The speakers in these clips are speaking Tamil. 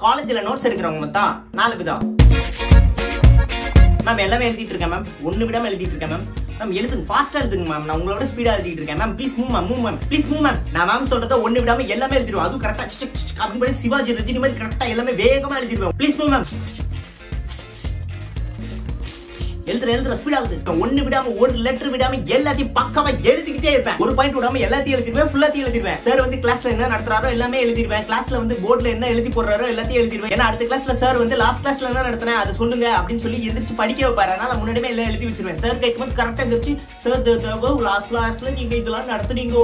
காலேஜ்ல நோட்ஸ் எடுக்கிறவங்க மொத்தம் 4 விதம். மேம் எல்லாமே எழுதிட்டு இருக்கேன் மேம். ஒன்னு விடாம எழுதிட்டு இருக்கேன் மேம். மேம் எழுதுங்க, ஃபாஸ்டா எழுதுங்க மேம். நான் உங்களோட ஸ்பீடா எழுதிட்டு இருக்கேன் ma'am. Please move ma'am, move ma'am, please move ma'am. நான் மேம் சொல்றத ஒன்னு விடாம எல்லாமே எழுதிடுவேன். அதுவும் கரெக்டா அப்படின்னு சிவாஜி ரஜினி மாதிரி கரெக்டா எல்லாமே வேகமா எழுதிடுவேன். Please move ma'am. எழுதுற ஸ்பீடா எழுது. ஒன்னு விடாம ஒரு லெட்டர் விடாம எல்லாத்தையும் பக்கமா எழுதிக்கிட்டே இருப்பேன். ஒரு பாயிண்ட் விடாம எல்லாத்தையும் எழுதிடுவேன், ஃபுல்லாத்தையும் எழுதிடுவேன். சார் வந்து கிளாஸ்ல என்ன நடத்துறாரோ எல்லாமே எழுதிடுவேன். கிளாஸ்ல வந்து போர்ட்ல என்ன எழுதி போடுறாரோ எல்லாத்தையும் எழுதிடுவேன். ஏன்னா அடுத்த கிளாஸ்ல சார் வந்து லாஸ்ட் கிளாஸ்ல என்ன நடத்துறேன் அதை சொல்லுங்க அப்படின்னு சொல்லி எந்திரிச்சு படிக்க வைப்பாரு. அதனால முன்னாடியே எல்லாம் எழுதி வச்சிருவேன். சார் கேட்கும்போது கரெக்டா எந்திரிச்சு சார் லாஸ்ட் கிளாஸ்ல நீங்க இதெல்லாம் நடத்துனீங்க.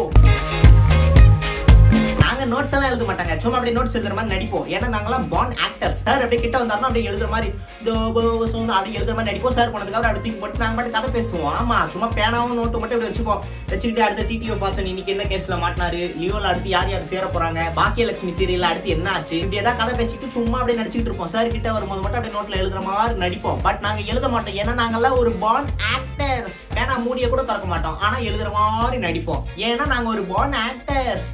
நாங்க நோட்ஸ் எல்லாம் எழுத மாட்டாங்க, சும்மா அப்படியே நோட்ஸ் எழுதுற மாதிரி நடிப்போம். ஏன்னா நாங்கெல்லாம் பான் ஆக்டர்ஸ். சார் அப்படியே கிட்ட வந்தாருன்னா அப்படியே எழுதுற மாதிரி அப்படியே எழுதுற மாதிரி நடிப்போம். சார் போனதுக்கு அடுத்து போட்டு நாங்க மட்டும் கதை பேசுவோம். ஆமா, சும்மா பேனாவும் நோட்டு மட்டும் இப்படி வச்சுப்போம். வச்சுக்கிட்டு அடுத்த டிடிஓ பாசன் இன்னைக்கு என்ன கேஸ்ல மாட்டினாரு, லியோல அடுத்து யார் யார் சேர போறாங்க, பாக்கியலட்சுமி சீரியல்ல அடுத்து என்ன ஆச்சு, இப்படி ஏதாவது கதை பேசிட்டு சும்மா அப்படியே நடிச்சுட்டு இருப்போம். சார் கிட்ட வரும்போது மட்டும் அப்படியே நோட்ல எழுதுற மாதிரி நடிப்போம். பட் நாங்க எழுத மாட்டோம். ஏன்னா நாங்கெல்லாம் ஒரு பான் ஆக்டர்ஸ். பேனா மூடிய கூட திறக்க மாட்டோம், ஆனா எழுதுற மாதிரி நடிப்போம். ஏன்னா நாங்க ஒரு பான் ஆக்டர்ஸ்.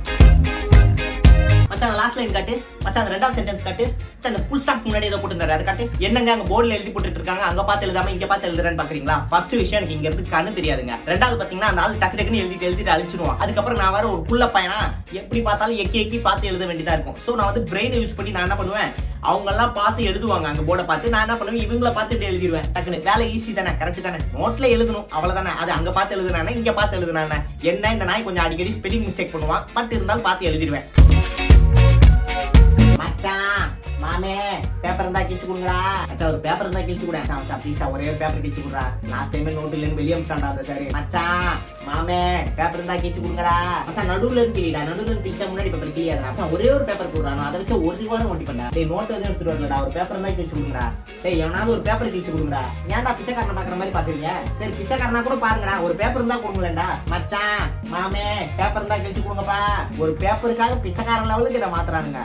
மச்சான் லாஸ்ட் லைன் காட்டு மச்சான், அந்த ரெண்டாவது சென்டென்ஸ் காட்டு மச்சான், அந்த ஃபுல் ஸ்டாப் முன்னாடி ஏதோ போட்டுருந்தாரு அதை காட்டு. என்னங்க அங்க போர்டுல எழுதி போட்டுட்டு இருக்காங்க, அங்க பார்த்து எழுதாம இங்க பார்த்து எழுதுறேன்னு பாக்குறீங்களா? ஃபர்ஸ்ட் விஷயம் எனக்கு இங்க இருந்து கண்ணு தெரியாதுங்க. ரெண்டாவது பாத்தீங்கன்னா அந்த ஆள் டக்கு டக்குன்னு எழுதிட்டு அழிச்சிடுவான். அதுக்கப்புறம் நான் வேற ஒரு புள்ள பையனா எப்படி பார்த்தாலும் எக்கி பார்த்து எழுத வேண்டியதா இருக்கும். சோ நான் வந்து பிரெயின் யூஸ் பண்ணி நான் என்ன பண்ணுவேன், அவங்க எல்லாம் பார்த்து எழுதுவாங்க அங்க போர்டை பார்த்து. நான் என்ன பண்ணுவேன், இவங்கள பார்த்துட்டு எழுதிடுவேன் டக்குன்னு. வேலை ஈஸி தானே, கரெக்ட் தானே. நோட்ல எழுதணும் அவ்வளவுதானே. அது அங்க பார்த்து எழுதுனானே இங்க பார்த்து எழுதுனானே என்ன. இந்த நாய் கொஞ்சம் அடிக்கடி ஸ்பெல்லிங் மிஸ்டேக் பண்ணுவான். பட் இருந்தாலும் பார்த்து எழுதிடுவேன். மச்சான் மாமே பேப்பர் இருந்தா கிழிச்சு கொடுங்கடா. மச்சான் ஒரு பேப்பர் இருந்தா கிழிச்சு கூட. மச்சான் ப்ளீஸ்டா ஒரே ஒரு பேப்பர் கிழிச்சு கொடுறா. லாஸ்ட் டைம் நோட் இல்லன்னு வெளியே அமிச்சிட்டான்டா அந்த சார். மச்சான் மாமே பேப்பர் இருந்தா கிழிச்சு கொடுங்கடா. மச்சான் நடுவுல இருந்து கிழிடா, நடுவுல இருந்து கிழிச்சா முன்னாடி பேப்பர் கிளியாதா. மச்சான் ஒரே ஒரு பேப்பர் கொடுறா, நான் அதை வச்சு ஒரு வாரம் ஓட்டி பண்ணா. டேய் நோட் எதுவும் எடுத்துட்டு வரலடா, ஒரு பேப்பர் இருந்தா கிழிச்சு கொடுங்கடா. டேய் எவனாவது ஒரு பேப்பர் கிழிச்சு கொடுங்கடா. ஏன்டா பிச்சைக்காரனை பாக்குற மாதிரி பாக்குறீங்க? சரி பிச்சைக்காரனா கூட பாருங்கடா, ஒரு பேப்பர் இருந்தா கொடுங்களேன்டா. மச்சான் மாமே பேப்பர் இருந்தா கிழிச்சு கொடுங்கப்பா. ஒரு பேப்பருக்காக பிச்சைக்காரன் லெவலுக்கு இதை மாத்துறானுங்க.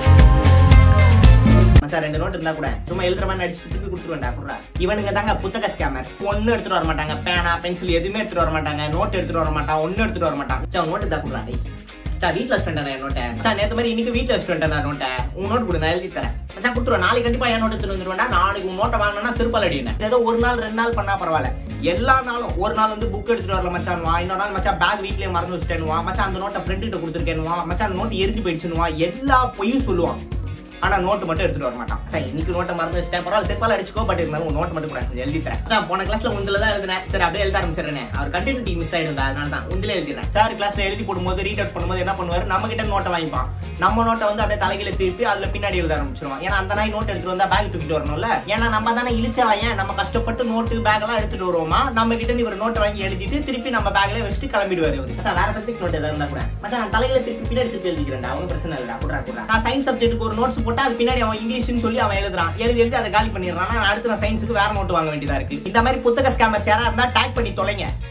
மச்சான் 2 நோட் இருந்தா கூட சும்மா எழுதுற மாதிரி நடிச்சு திருப்பி கொடுத்துருவேன்டா. குடுறா. இவனுங்க தாங்க புத்தக ஸ்கேமர்ஸ். ஒன்னும் எடுத்துட்டு வர மாட்டாங்க, பேனா பென்சில் எதுவுமே எடுத்துட்டு வர மாட்டாங்க, நோட் எடுத்துட்டு வர மாட்டான், ஒன்னும் எடுத்துட்டு வர மாட்டான். மச்சான் நோட்டு தான் குடுறா. டேய் வீட்டுல வச்சுட்டேன் என் நோட்டை. மச்சான் நேத்து மாதிரி இன்னைக்கு வீட்டுல வச்சுட்டேன் நோட்டை. உன் நோட் கொடு, நான் எழுதி தரேன். மச்சான் கொடுத்துருவேன். நாளைக்கு கண்டிப்பா என் நோட் எடுத்துட்டு வந்துருவேன்டா. நாளைக்கு உன் நோட்டை வாங்கினா சிறுபால் அடினேன். ஏதோ ஒரு நாள் 2 நாள் பண்ணா பரவாயில்ல. எல்லா நாளும் ஒரு நாள் வந்து புக் எடுத்துட்டு வரல மச்சான் வா, இன்னொரு நாள் மச்சான் பேக் வீட்லயே மறந்து வச்சுட்டேன்னுவா, மச்சான் அந்த நோட்டை ஃப்ரெண்ட் கிட்ட கொடுத்துருக்கேன்னுவா, மச்சான் அந்த நோட்டு எரிஞ்சு போயிடுச்சுன்னுவா, எல்லா பொய்யும் சொல்லுவான். ஆனா நோட்டு மட்டும் எடுத்துட்டு வர மாட்டான். சரி இன்னைக்கு நோட்டை மறந்து வச்சுட்டேன், பரவாயில்ல செப்பால் அடிச்சுக்கோ. பட் இருந்தாலும் நோட் மட்டும் கூட எழுதி தரேன். சார் போன கிளாஸ்ல உங்களை தான் எழுதுனேன். சரி அப்படியே எழுத ஆரம்பிச்சிடறேன். அவர் கண்டினியூட்டி மிஸ் ஆயிடுந்தா, அதனால தான் உங்களே எழுதிடுறேன். சார் கிளாஸ்ல எழுதி போடும்போது ரீட் அவுட் பண்ணும்போது என்ன பண்ணுவாரு, நம்ம கிட்ட நோட்டை வாங்கிப்பான். நம்ம நோட்டை வந்து அப்படியே தலையில திருப்பி அதுல பின்னாடி எழுத ஆரம்பிச்சிருவான். ஏன்னா அந்த நாய் நோட் எடுத்துட்டு வந்தா பேக் தூக்கிட்டு வரணும்ல. ஏன்னா நம்ம தானே இழிச்சவாயன், நம்ம கஷ்டப்பட்டு நோட்டு பேக் எல்லாம் எடுத்துட்டு வருவோமா, நம்ம கிட்ட இவர் நோட்டை வாங்கி எழுதிட்டு திருப்பி நம்ம பேக்ல வச்சுட்டு கிளம்பிடுவாரு அவரு. சார் வேற சப்ஜெக்ட் நோட் ஏதாவது இருந்தா கூட மச்சான் நான் தலையில திருப்பி பின்னாடி திருப்பி எழுதிக்கிறேன், அவனும் பிரச்சனை இல்லடா. குடுறா. நான் சயின்ஸ் சப்ஜெக்ட்டுக்கு ஒரு நோட்ஸ் போட்டா அது பின்னாடி அவன் இங்கிலீஷ்னு சொல்லி அவன் எழுதுறான். எழுதி அதை காலி பண்ணிடுறான். அடுத்து நான் சயின்ஸுக்கு வேற நோட்டு வாங்க வேண்டியதா இருக்கு. இந்த மாதிரி புத்தக ஸ்கேமர்ஸ் யாரா இருந்தா டேக் பண்ணி தொலைங்க.